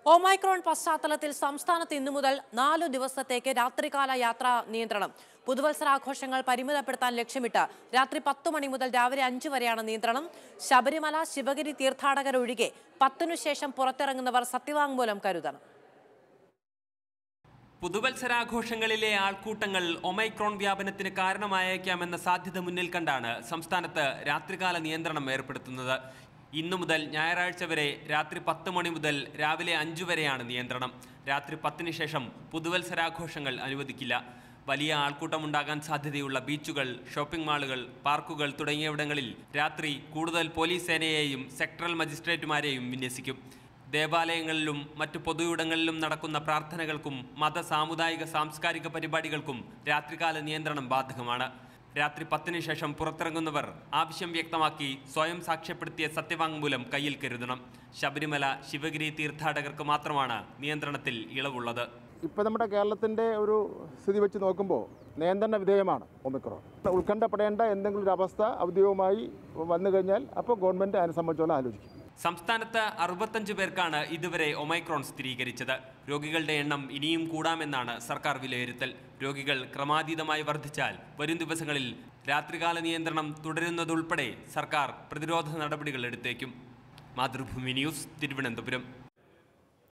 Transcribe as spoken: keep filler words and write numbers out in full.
Omicron പശ്ചാത്തലത്തിൽ സംസ്ഥാനത്ത് ഇന്നു മുതൽ നാലു ദിവസത്തേക്ക് രാത്രികാല യാത്രാ നിയന്ത്രണം. പുതുവത്സരാഘോഷങ്ങൾ പരിമിതപ്പെടുത്താൻ ലക്ഷ്യമിട്ട് രാത്രി പത്ത് മണി മുതൽ രാവിലെ അഞ്ചു വരെയാണ് നിയന്ത്രണം. ശബരിമല, ശിവഗിരി തീർത്ഥാടകരൊഴികെ പത്തിനു ശേഷം പുറത്തിറങ്ങുന്നവർ സത്യവാങ്മൂലം കരുതണം. പുതുവത്സരാഘോഷങ്ങളിലെ ആൾക്കൂട്ടങ്ങൾ ഒമൈക്രോൺ വ്യാപനത്തിന് കാരണമായേക്കാമെന്ന സാധ്യത മുന്നിൽ കണ്ടാണ് സംസ്ഥാനത്ത് രാത്രികാല നിയന്ത്രണം ഏർപ്പെടുത്തുന്നത്. ഇന്നു മുതൽ ഞായറാഴ്ച വരെ രാത്രി പത്ത് മണി മുതൽ രാവിലെ അഞ്ചു വരെയാണ് നിയന്ത്രണം. രാത്രി പത്തിന് ശേഷം പുതുവത്സരാഘോഷങ്ങൾ അനുവദിക്കില്ല. വലിയ ആൾക്കൂട്ടമുണ്ടാകാൻ സാധ്യതയുള്ള ബീച്ചുകൾ, ഷോപ്പിംഗ് മാളുകൾ, പാർക്കുകൾ തുടങ്ങിയവിടങ്ങളിൽ രാത്രി കൂടുതൽ പോലീസ് സേനയെയും സെക്ടറൽ മജിസ്ട്രേറ്റുമാരെയും വിന്യസിക്കും. ദേവാലയങ്ങളിലും മറ്റു പൊതുയിടങ്ങളിലും നടക്കുന്ന പ്രാർത്ഥനകൾക്കും മത, സാമുദായിക, സാംസ്കാരിക പരിപാടികൾക്കും രാത്രികാല നിയന്ത്രണം ബാധകമാണ്. രാത്രി പത്തിന് ശേഷം പുറത്തിറങ്ങുന്നവർ ആവശ്യം വ്യക്തമാക്കി സ്വയം സാക്ഷ്യപ്പെടുത്തിയ സത്യവാങ്മൂലം കയ്യിൽ കരുതണം. ശബരിമല, ശിവഗിരി തീർത്ഥാടകർക്ക് മാത്രമാണ് നിയന്ത്രണത്തിൽ ഇളവുള്ളത്. ഇപ്പോൾ നമ്മുടെ കേരളത്തിൻ്റെ ഒരു സ്ഥിതി വെച്ച് നോക്കുമ്പോൾ നിയന്ത്രണ വിധേയമാണ് ഒമിക്രോൺ. ഉത്കണ്ഠപ്പെടേണ്ട എന്തെങ്കിലും ഒരു അവസ്ഥ ഔദ്യോഗികമായി വന്നു കഴിഞ്ഞാൽ അപ്പോൾ ഗവൺമെൻറ് അതിനെ സംബന്ധിച്ചോളം ആലോചിക്കും. സംസ്ഥാനത്ത് അറുപത്തഞ്ച് പേർക്കാണ് ഇതുവരെ ഒമൈക്രോൺ സ്ഥിരീകരിച്ചത്. രോഗികളുടെ എണ്ണം ഇനിയും കൂടാമെന്നാണ് സർക്കാർ വിലയിരുത്തൽ. രോഗികൾ ക്രമാതീതമായി വർദ്ധിച്ചാൽ വരും ദിവസങ്ങളിൽ രാത്രികാല നിയന്ത്രണം തുടരുന്നതുൾപ്പെടെ സർക്കാർ പ്രതിരോധ നടപടികൾ എടുത്തേക്കും. മാതൃഭൂമി ന്യൂസ്, തിരുവനന്തപുരം.